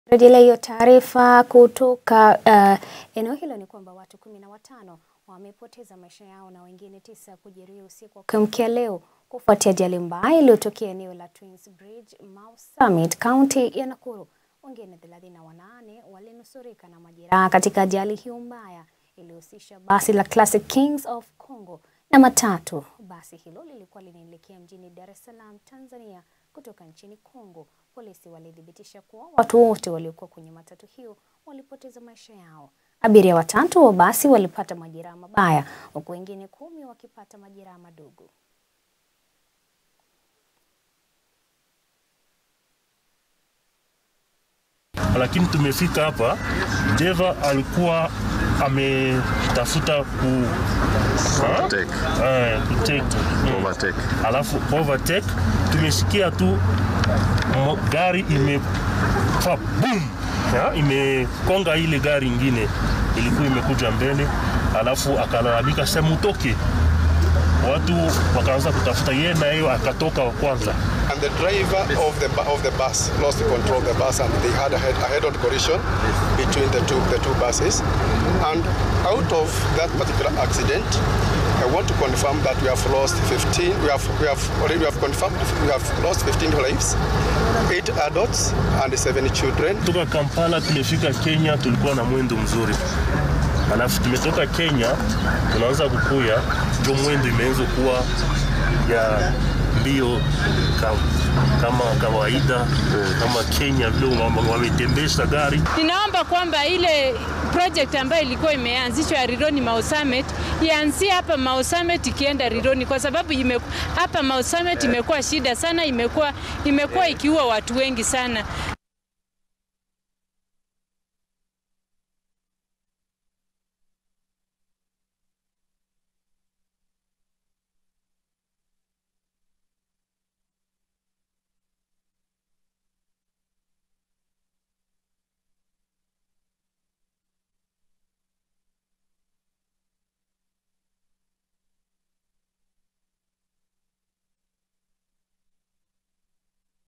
Rejelea hiyo taarifa kutoka eneo hilo ni kwamba watu 15 wamepoteza maisha yao na wengine 9 kujeruhiwa usiku wa kuamkia leo kufuatia ajali mbaya iliyotokea eneo la Twins Bridge, Mau Summit, County ya Nakuru. Wengine 38 walinusurika na majeraha katika ajali hiyo mbaya iliyohusisha basi la Classic Kings of Congo na matatu. Basi hilo lilikuwa linaelekea mjini Dar es Salaam, Tanzania kutoka nchini Congo. Polisi walidhibitisha kuwa watu wote waliokuwa kwenye matatu hiyo walipoteza maisha yao. Abiria 3 wa basi walipata majeraha mabaya, huku wengine 10 wakipata majeraha madogo. Lakini tumefika hapa, Deva alikuwa ametafuta overtake. Alafu overtake, tumesikia tu gari imefa boom, imekonga ile gari ingine ilikuwa imekuja mbele, alafu akalalamika sema mutoke. Watu wakaanza kutafuta yeye na yeye akatoka wa kwanza. And the driver of the bus lost control of the bus, and they had a head-on collision between the two buses. And out of that particular accident, I want to confirm that we have lost 15. We have confirmed we have lost 15 lives, 8 adults and 7 children. Kutoka Kampala tumefika Kenya, tulikuwa na mwendo mzuri. Alafu tumetoka Kenya tunaanza kukuya, ndio mwendo imeanza kuwa ya mbio kama kawaida, kama Kenya vile wametembesha gari. Ninaomba kwamba ile project ambayo ilikuwa imeanzishwa ya Rironi Mau Summit ianzie hapa Mau Summit ikienda Rironi, kwa sababu hapa Mau Summit imekuwa shida sana, imekuwa ikiua watu wengi sana.